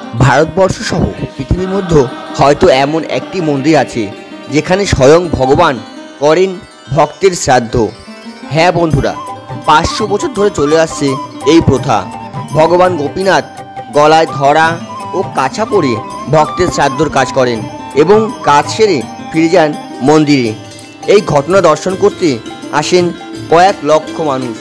ভারতবর্ষ সহ পৃথিবীর মধ্যে হয়তো এমন একটি মন্দির আছে যেখানে স্বয়ং ভগবান করেন ভক্তের শ্রাদ্ধ। হ্যাঁ বন্ধুরা, 500 বছর ধরে চলে আসছে এই প্রথা। ভগবান গোপীনাথ গলায় ধরা ও কাছা পরে ভক্তের শ্রাদ্ধর কাজ করেন এবং কাজ সেরে ফিরে যান মন্দিরে। এই ঘটনা দর্শন করতে আসেন কয়েক লক্ষ মানুষ।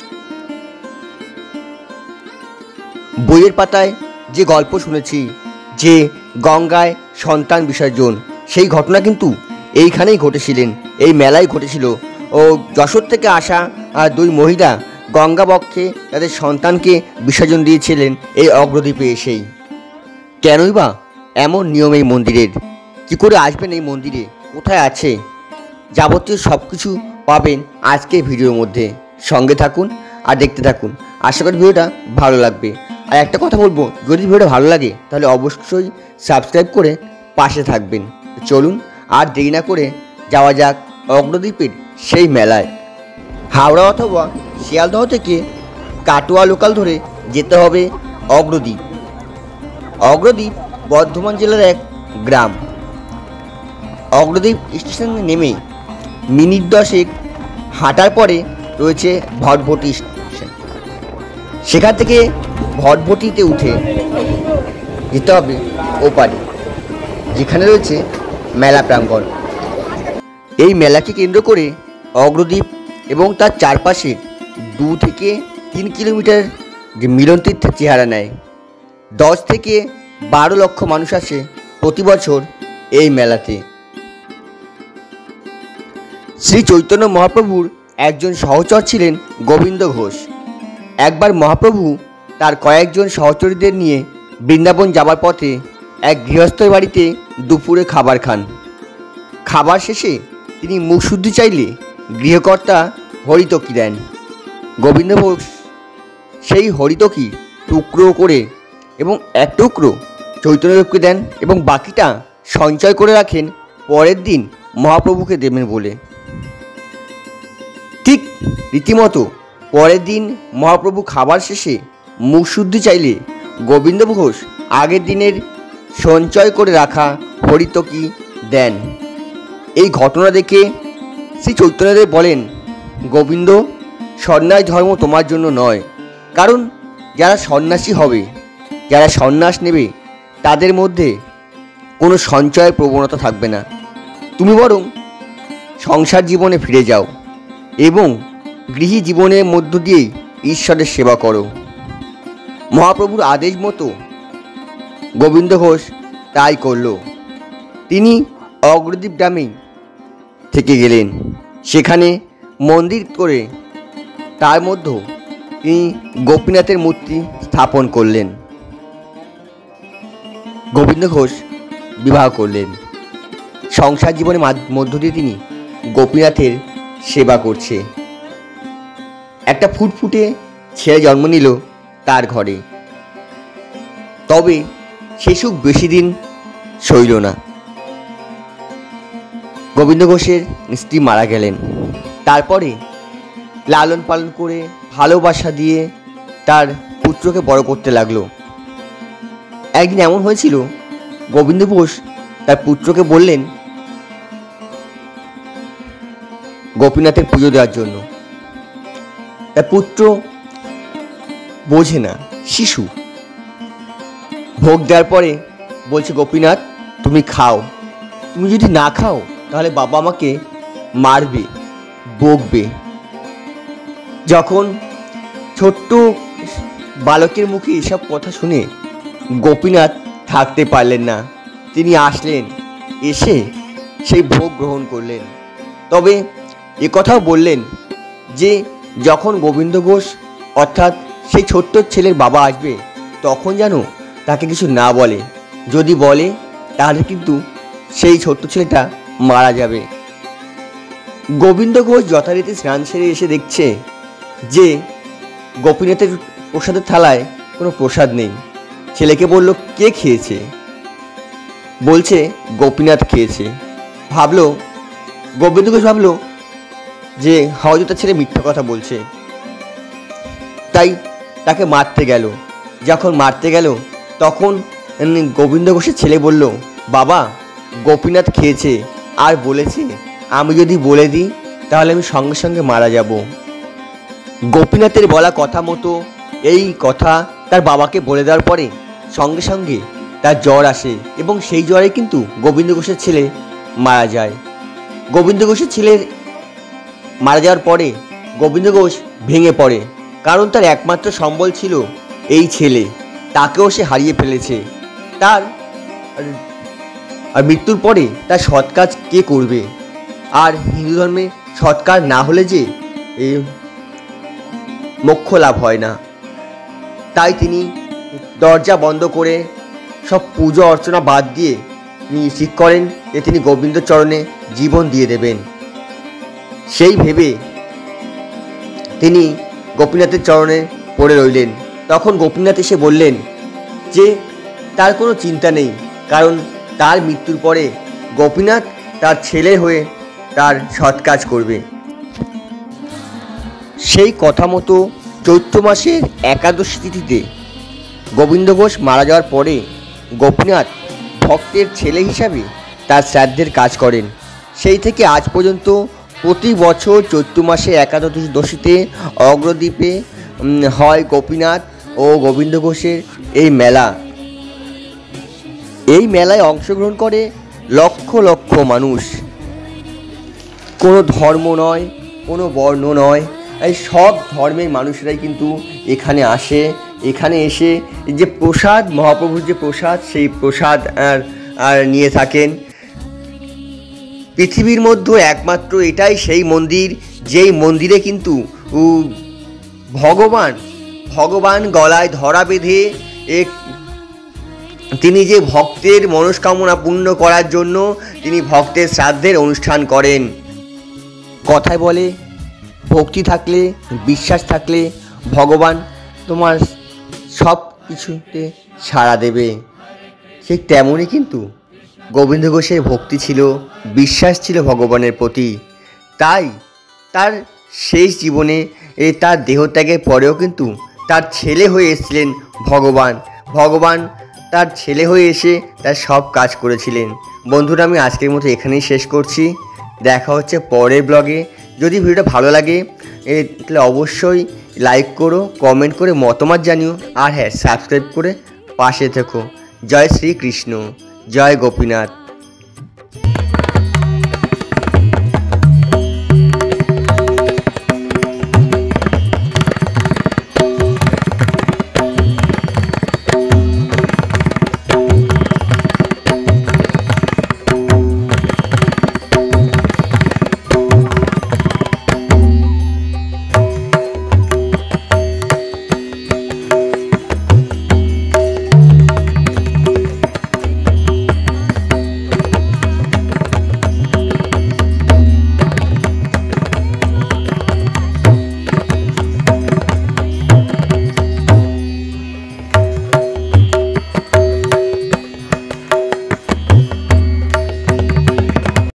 বইয়ের পাতায় যে গল্প শুনেছি যে গঙ্গায় সন্তান বিসর্জন, সেই ঘটনা কিন্তু এইখানেই ঘটেছিলেন, এই মেলায় ঘটেছিল। ও যশোর থেকে আসা দুই মহিলা গঙ্গা বক্ষে তাদের সন্তানকে বিসর্জন দিয়েছিলেন এই অগ্রদ্বীপে এসেই। কেনই বা এমন নিয়ম এই মন্দিরের? কী করে আসবেন এই মন্দিরে, কোথায় আছে, যাবতীয় সব কিছু পাবেন আজকের ভিডিওর মধ্যে। সঙ্গে থাকুন আর দেখতে থাকুন, আশা করি ভিডিওটা ভালো লাগবে। আর একটা কথা বলবো, যদি ভিডিওটা ভালো লাগে তাহলে অবশ্যই সাবস্ক্রাইব করে পাশে থাকবেন। চলুন আর দেরি না করে যাওয়া যাক অগ্রদ্বীপের সেই মেলায়। হাওড়া অথবা শিয়ালদহ থেকে কাটোয়া লোকাল ধরে যেতে হবে অগ্রদ্বীপ। অগ্রদ্বীপ বর্ধমান জেলার এক গ্রাম। অগ্রদ্বীপ স্টেশনে নেমে মিনিট 10 হাঁটার পরে রয়েছে ভটভটি স্টেশন। সেখান থেকে ভটভটিতে উঠে যেতে হবে ওপারে, যেখানে রয়েছে মেলা প্রাঙ্গণ। এই মেলাকে কেন্দ্র করে অগ্রদ্বীপ এবং তার চারপাশের 2 থেকে 3 কিলোমিটার যে মিলন তীর্থের চেহারা নেয়। 10 থেকে 12 লক্ষ মানুষ আসে প্রতি বছর এই মেলাতে। শ্রী চৈতন্য মহাপ্রভুর একজন সহচর ছিলেন গোবিন্দ ঘোষ। একবার মহাপ্রভু তার কয়েকজন সহচরীদের নিয়ে বৃন্দাবন যাবার পথে এক গৃহস্থের বাড়িতে দুপুরে খাবার খান। খাবার শেষে তিনি মুখ শুদ্ধি চাইলে গৃহকর্তা হরিতকি দেন। গোবিন্দ ঘোষ সেই হরিতকি টুকরো করে এবং এক টুকরো চৈতন্যদেবকে দেন এবং বাকিটা সঞ্চয় করে রাখেন পরের দিন মহাপ্রভুকে দেবেন বলে। ঠিক রীতিমতো পরের দিন মহাপ্রভু খাবার শেষে মুখ শুদ্ধি চাইলে গোবিন্দ ঘোষ আগের দিনের সঞ্চয় করে রাখা হরিতকি দেন। এই ঘটনা দেখে শ্রী চৈতন্যদেব বলেন, গোবিন্দ, সন্ন্যাস ধর্ম তোমার জন্য নয়। কারণ যারা সন্ন্যাসী হবে, যারা সন্ন্যাস নেবে, তাদের মধ্যে কোনো সঞ্চয়ের প্রবণতা থাকবে না। তুমি বরং সংসার জীবনে ফিরে যাও এবং গৃহী জীবনের মধ্য দিয়েই ঈশ্বরের সেবা করো। মহাপ্রভুর আদেশ মতো গোবিন্দ ঘোষ তাই করল। তিনি অগ্রদ্বীপ গ্রামেই থেকে গেলেন। সেখানে মন্দির করে তার মধ্যে তিনি গোপীনাথের মূর্তি স্থাপন করলেন। গোবিন্দ ঘোষ বিবাহ করলেন। সংসার জীবনের মধ্য দিয়ে তিনি গোপীনাথের সেবা করছে। একটা ফুটফুটে ছেলে জন্ম নিল তার ঘরে। তবে সে সুখ বেশি দিন সইল না। গোবিন্দ ঘোষের স্ত্রী মারা গেলেন। তারপরে লালন পালন করে ভালোবাসা দিয়ে তার পুত্রকে বড় করতে লাগলো। একদিন এমন হয়েছিল, গোবিন্দ ঘোষ তার পুত্রকে বললেন গোপীনাথের পুজো দেওয়ার জন্য। তার পুত্র বোঝে না, শিশু। ভোগ দেওয়ার পরে বলছে, গোপীনাথ তুমি খাও, তুমি যদি না খাও তাহলে বাবা আমাকে মারবে, বকবে। যখন ছোট্ট বালকের মুখে এসব কথা শুনে গোপীনাথ থাকতে পারলেন না। তিনি আসলেন, এসে সেই ভোগ গ্রহণ করলেন। তবে কথাও বললেন যে যখন গোবিন্দ ঘোষ অর্থাৎ সেই ছোট্ট ছেলের বাবা আসবে তখন যেন তাকে কিছু না বলে। যদি বলে তাহলে কিন্তু সেই ছোট্ট ছেলেটা মারা যাবে। গোবিন্দ ঘোষ যথারীতি স্নান সেরে এসে দেখছে যে গোপীনাথের প্রসাদের থালায় কোনো প্রসাদ নেই। ছেলেকে বলল, কে খেয়েছে? বলছে গোপীনাথ খেয়েছে। গোবিন্দ ঘোষ ভাবলো যে হয়তো তার ছেলে মিথ্যা কথা বলছে, তাই তাকে মারতে গেল। যখন মারতে গেল তখন গোবিন্দ ঘোষের ছেলে বলল, বাবা, গোপীনাথ খেয়েছে আর বলেছে আমি যদি বলে দিই তাহলে আমি সঙ্গে সঙ্গে মারা যাব। গোপীনাথের বলা কথা মতো এই কথা তার বাবাকে বলে দেওয়ার পরে সঙ্গে সঙ্গে তার জ্বর আসে এবং সেই জ্বরে কিন্তু গোবিন্দ ঘোষের ছেলে মারা যায়। গোবিন্দ ঘোষের ছেলের মারা যাওয়ার পরে গোবিন্দ ঘোষ ভেঙে পড়ে, কারণ তার একমাত্র সম্বল ছিল এই ছেলে, তাকেও সে হারিয়ে ফেলেছে। তার আর মৃত্যুর পরে তার সৎ কাজ কে করবে? আর হিন্দু ধর্মে সৎ কাজ না হলে যে মোক্ষ লাভ হয় না। তাই তিনি দরজা বন্ধ করে সব পুজো অর্চনা বাদ দিয়ে ঠিক করেন যে তিনি গোবিন্দ চরণে জীবন দিয়ে দেবেন। সেই ভেবে তিনি গোপীনাথের চরণে পড়ে রইলেন। তখন গোপীনাথ এসে বললেন যে তার কোনো চিন্তা নেই, কারণ তার মৃত্যুর পরে গোপীনাথ তার ছেলে হয়ে তার সৎ কাজ করবে। সেই কথা মতো চৈত্র মাসের একাদশী তিথিতে গোবিন্দ ঘোষ মারা যাওয়ার পরে গোপীনাথ ভক্তের ছেলে হিসাবে তার শ্রাদ্ধের কাজ করেন। সেই থেকে আজ পর্যন্ত প্রতি বছর চৈত্র মাসে একাদশীতে অগ্রদ্বীপে হয় গোপীনাথ ও গোবিন্দ ঘোষের এই মেলা। এই মেলায় অংশগ্রহণ করে লক্ষ লক্ষ মানুষ। কোনো ধর্ম নয়, কোনো বর্ণ নয়, এই সব ধর্মের মানুষরাই কিন্তু এখানে আসে। এখানে এসে যে প্রসাদ, মহাপ্রভুর যে প্রসাদ, সেই প্রসাদ আর নিয়ে থাকেন। পৃথিবীর মধ্যে একমাত্র এটাই সেই মন্দির, যেই মন্দিরে কিন্তু ভগবান গলায় ধরা বেঁধে তিনি যে ভক্তের মনস্কামনা পূর্ণ করার জন্য তিনি ভক্তের শ্রাদ্ধের অনুষ্ঠান করেন। কথায় বলে, ভক্তি থাকলে, বিশ্বাস থাকলে ভগবান তোমার সব কিছুতে সাড়া দেবে। ঠিক তেমনই কিন্তু গোবিন্দ ঘোষের ভক্তি ছিল, বিশ্বাস ছিল ভগবানের প্রতি। তাই তার শেষ জীবনে তার দেহত্যাগের পরেও কিন্তু তার ছেলে হয়ে এসেছিলেন ভগবান তার ছেলে হয়ে এসে তার সব কাজ করেছিলেন। বন্ধুরা, আমি আজকের মতো এখানেই শেষ করছি। দেখা হচ্ছে পরের ব্লগে। যদি ভিডিওটা ভালো লাগে তাহলে অবশ্যই লাইক করো, কমেন্ট করে মতামত জানিও, আর হ্যাঁ, সাবস্ক্রাইব করে পাশে থেকো। জয় শ্রীকৃষ্ণ, জয় গোপীনাথ।